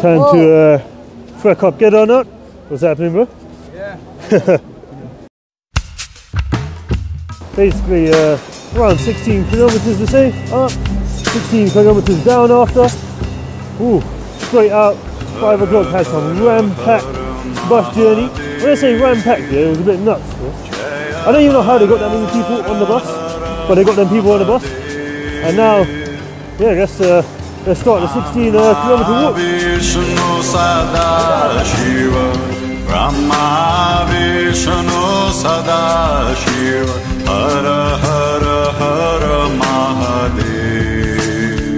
Time to frack up, get on up. What's happening, bro? Yeah. Basically, around 16 kilometers to say, up, 16 kilometers down after. Ooh, straight out, 5 o'clock, had some ram-packed bus journey. When I say ram-packed, yeah, it was a bit nuts. Yeah? I don't even know how they got that many people on the bus, but they got them people on the bus. And now, yeah, let's start the 16 kilometer walk. Brahma Vishnu Sadashiva Hara Hara Hara Mahadev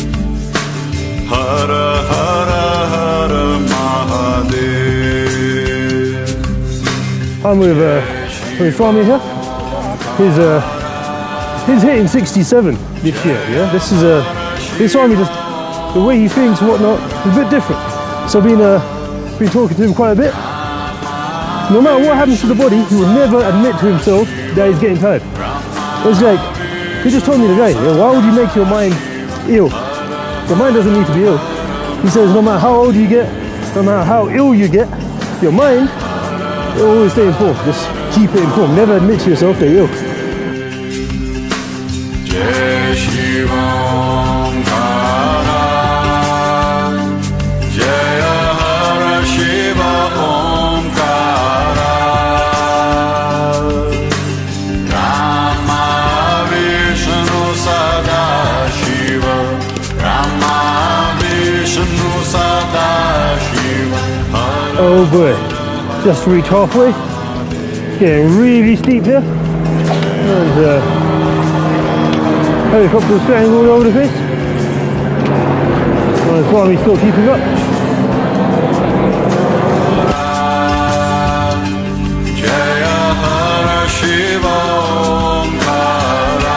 Hara Hara Hara Mahadev. I'm with Swami here. He's hitting 67 this year, yeah? This Swami, just the way he thinks and whatnot is a bit different. So I've been talking to him quite a bit. No matter what happens to the body, he will never admit to himself that he's getting tired. It's like, he just told me today, yeah, why would you make your mind ill? Your mind doesn't need to be ill. He says no matter how old you get, no matter how ill you get, your mind, it'll always stay informed. Just keep it informed. Never admit to yourself that you're ill. Jai Shivam Kara Jaya Hara Shiva Omkara Rama Vishnu Sada Shiva Rama Vishnu Sada Shiva. Oh boy, just reached halfway. Getting really steep here. There's helicopters flying all over the place. Well, Swami's still keeping up. Jaya Hara Shiva Omkara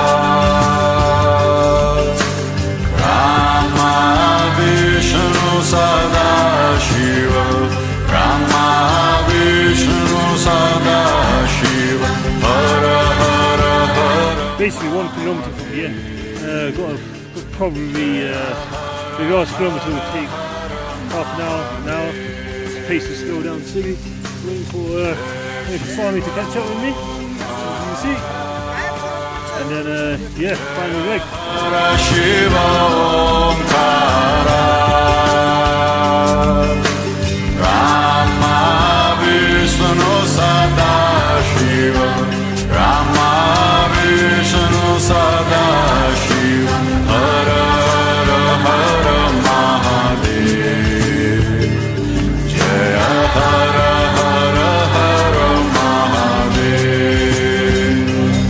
Rama Vishnu Sada Shiva Rama Vishnu Sada Shiva Hara Hara Hara. Basically 1 kilometer from the end. Got probably the last kilometer will take half an hour. Pace is still down silly. Waiting for Swami to catch up with me, as you can see. And then yeah, final leg. Shiva Omkara Rama Vishnu Sada Shiva Rama Vishnu Sada Shiva Hara Hara Hara Mahadev Jaya Hara Hara Hara Mahadev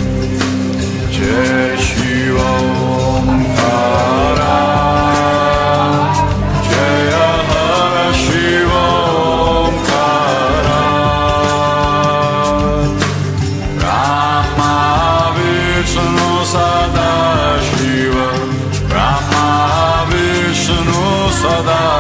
Jai Shiva Omkara Jaya Hara Shiva Omkara Rama Vishnu Sada Shiva Rama Vishnu Sada